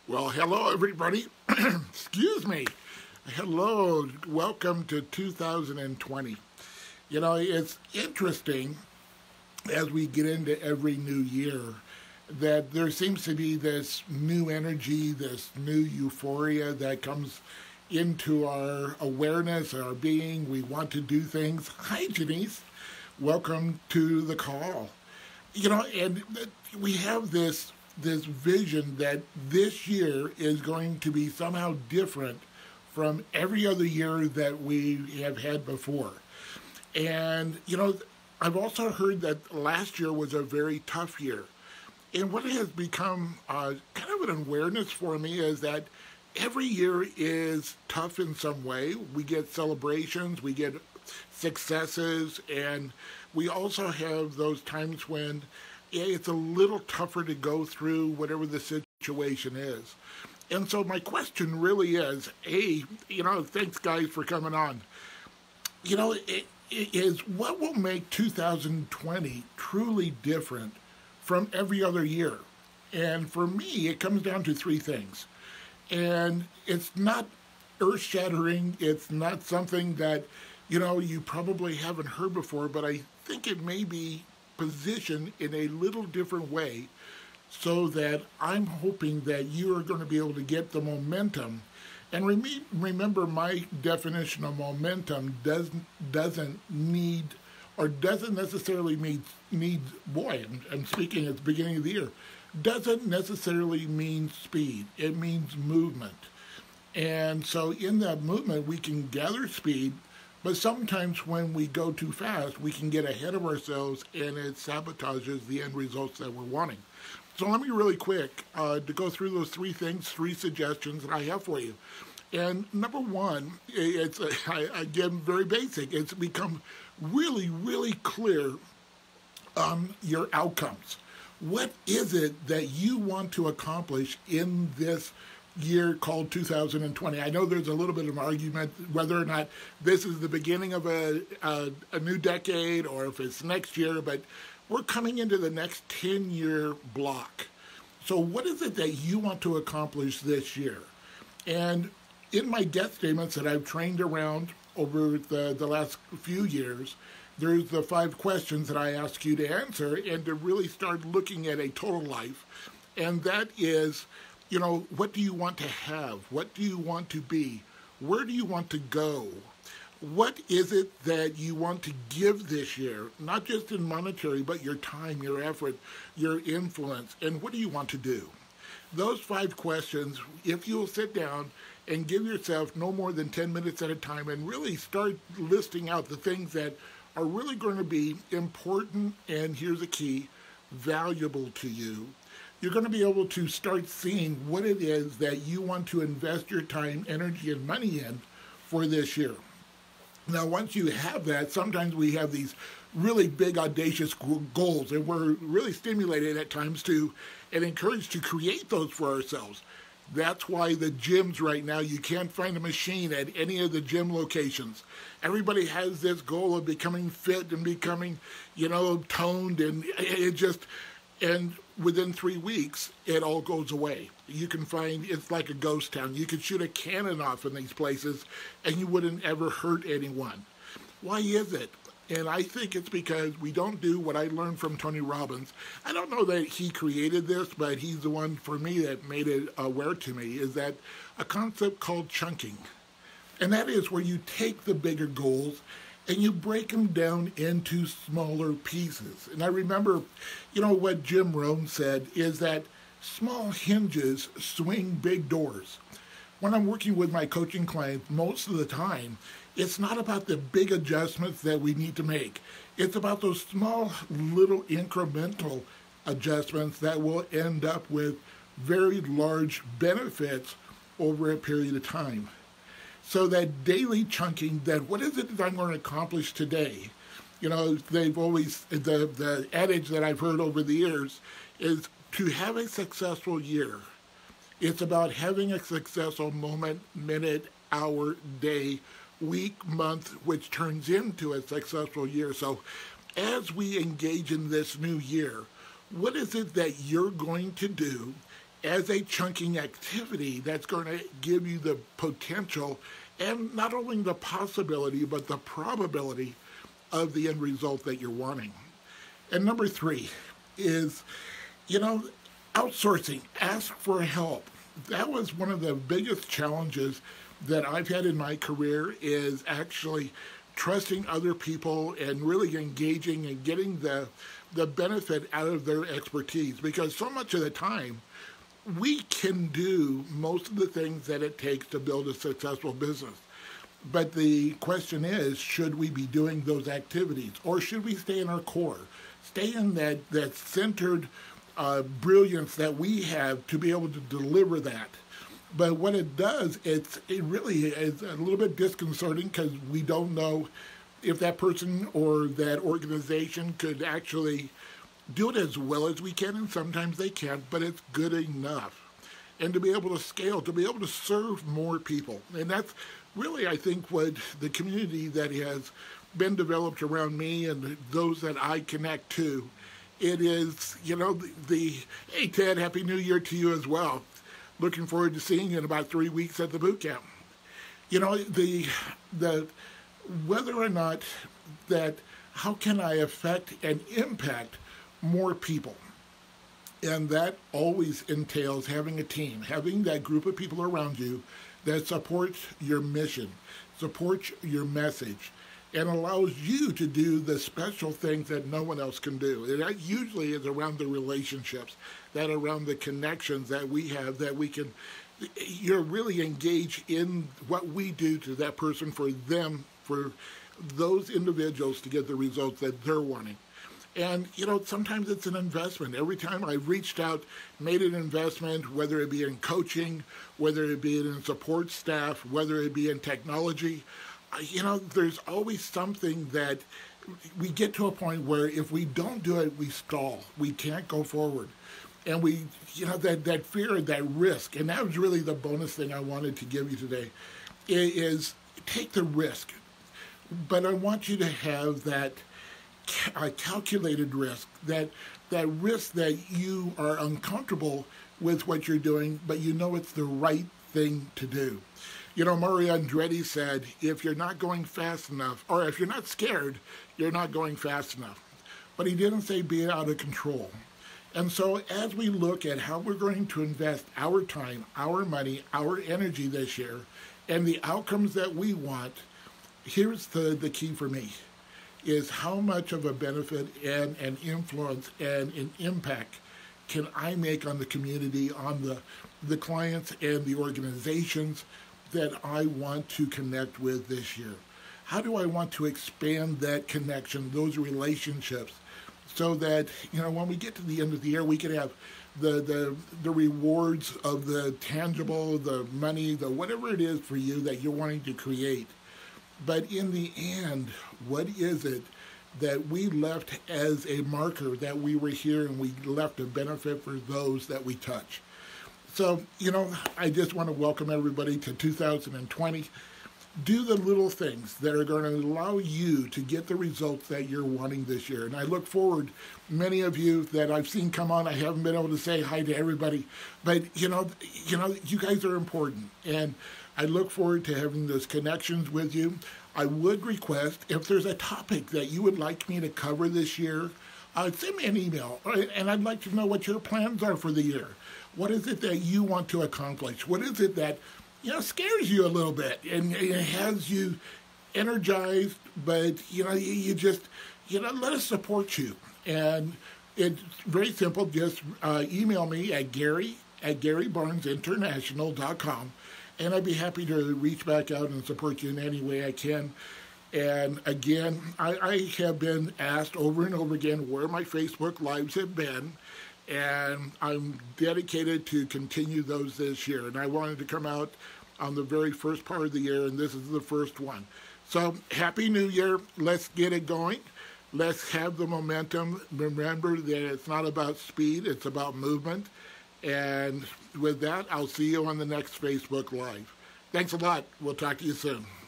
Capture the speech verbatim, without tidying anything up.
Well, hello, everybody. Excuse me. Hello. Welcome to two thousand twenty. You know, it's interesting as we get into every new year that there seems to be this new energy, this new euphoria that comes into our awareness, our being. We want to do things. Hi, Janice. Welcome to the call. You know, and we have this this vision that this year is going to be somehow different from every other year that we have had before. And, you know, I've also heard that last year was a very tough year. And what has become uh, kind of an awareness for me is that every year is tough in some way. We get celebrations, we get successes, and we also have those times when it's a little tougher to go through whatever the situation is. And so my question really is, A, you know, thanks guys for coming on. You know, it, it is what will make two thousand twenty truly different from every other year? And for me, it comes down to three things. And it's not earth-shattering. It's not something that, you know, you probably haven't heard before, but I think it may be positioned in a little different way so that I'm hoping that you are going to be able to get the momentum. And rem- remember, my definition of momentum doesn't doesn't need or doesn't necessarily mean need boy I'm, I'm speaking at the beginning of the year doesn't necessarily mean speed. It means movement. And so in that movement we can gather speed, but sometimes when we go too fast, we can get ahead of ourselves and it sabotages the end results that we're wanting. So let me really quick uh, to go through those three things, three suggestions that I have for you. And number one, it's uh, again very basic. It's become really, really clear on your outcomes. What is it that you want to accomplish in this year called two thousand twenty? I know there's a little bit of an argument whether or not this is the beginning of a, a, a new decade or if it's next year, but we're coming into the next ten-year block. So what is it that you want to accomplish this year? And in my death statements that I've trained around over the, the last few years, there's the five questions that I ask you to answer and to really start looking at a total life. And that is, you know, what do you want to have? What do you want to be? Where do you want to go? What is it that you want to give this year? Not just in monetary, but your time, your effort, your influence, and what do you want to do? Those five questions, if you'll sit down and give yourself no more than ten minutes at a time and really start listing out the things that are really going to be important and, here's the key, valuable to you, you're going to be able to start seeing what it is that you want to invest your time, energy, and money in for this year. Now, once you have that, sometimes we have these really big, audacious goals, and we're really stimulated at times to and encouraged to create those for ourselves. That's why the gyms right now, you can't find a machine at any of the gym locations. Everybody has this goal of becoming fit and becoming, you know, toned, and it just, and within three weeks, it all goes away. You can find, it's like a ghost town. You could shoot a cannon off in these places and you wouldn't ever hurt anyone. Why is it? And I think it's because we don't do what I learned from Tony Robbins. I don't know that he created this, but he's the one for me that made it aware to me, is that a concept called chunking. And that is where you take the bigger goals and you break them down into smaller pieces. And I remember, you know, what Jim Rohn said is that small hinges swing big doors. When I'm working with my coaching clients, most of the time, it's not about the big adjustments that we need to make. It's about those small, little incremental adjustments that will end up with very large benefits over a period of time. So that daily chunking, that what is it that I'm going to accomplish today? You know, they've always, the, the adage that I've heard over the years is to have a successful year. It's about having a successful moment, minute, hour, day, week, month, which turns into a successful year. So as we engage in this new year, what is it that you're going to do as a chunking activity that's going to give you the potential and not only the possibility, but the probability of the end result that you're wanting. And number three is, you know, outsourcing. Ask for help. That was one of the biggest challenges that I've had in my career, is actually trusting other people and really engaging and getting the the benefit out of their expertise. Because so much of the time, we can do most of the things that it takes to build a successful business. But the question is, should we be doing those activities, or should we stay in our core, stay in that, that centered uh, brilliance that we have to be able to deliver that? But what it does, it's, it really is a little bit disconcerting, because we don't know if that person or that organization could actually do it as well as we can, and sometimes they can't, but it's good enough. And to be able to scale, to be able to serve more people. And that's really, I think, what the community that has been developed around me and those that I connect to, it is, you know, the, the hey, Ted, Happy New Year to you as well. Looking forward to seeing you in about three weeks at the boot camp. You know, the the whether or not that, how can I affect and impact more people? And that always entails having a team, having that group of people around you that supports your mission, supports your message, and allows you to do the special things that no one else can do. And that usually is around the relationships, that around the connections that we have, that we can, you're really engaged in what we do to that person, for them, for those individuals to get the results that they're wanting. And, you know, sometimes it's an investment. Every time I've reached out, made an investment, whether it be in coaching, whether it be in support staff, whether it be in technology, you know, there's always something that we get to a point where if we don't do it, we stall. We can't go forward. And we, you know, that, that fear, that risk, and that was really the bonus thing I wanted to give you today, is take the risk. But I want you to have that a calculated risk, that that risk that you are uncomfortable with what you're doing, but you know it's the right thing to do. You know, Mario Andretti said, if you're not going fast enough, or if you're not scared, you're not going fast enough. But he didn't say be out of control. And so as we look at how we're going to invest our time, our money, our energy this year, and the outcomes that we want, here's the, the key for me, is how much of a benefit and an influence and an impact can I make on the community, on the, the clients and the organizations that I want to connect with this year? How do I want to expand that connection, those relationships, so that, you know, when we get to the end of the year, we can have the, the, the rewards of the tangible, the money, the whatever it is for you that you're wanting to create. But in the end, what is it that we left as a marker that we were here, and we left a benefit for those that we touch? So, you know, I just want to welcome everybody to two thousand twenty. Do the little things that are going to allow you to get the results that you're wanting this year. And I look forward, many of you that I've seen come on, I haven't been able to say hi to everybody, but you know, you know, you guys are important. And I look forward to having those connections with you. I would request, if there's a topic that you would like me to cover this year, uh, send me an email, and I'd like to know what your plans are for the year. What is it that you want to accomplish? What is it that, you know, scares you a little bit and it has you energized, but, you know, you, you just, you know, let us support you. And it's very simple. Just uh, email me at Gary at Gary Barnes International dot com, and I'd be happy to reach back out and support you in any way I can. And again, I, I have been asked over and over again where my Facebook Lives have been, and I'm dedicated to continue those this year. And I wanted to come out on the very first part of the year, and this is the first one. So, Happy New Year. Let's get it going. Let's have the momentum. Remember that it's not about speed, it's about movement. And with that, I'll see you on the next Facebook Live. Thanks a lot. We'll talk to you soon.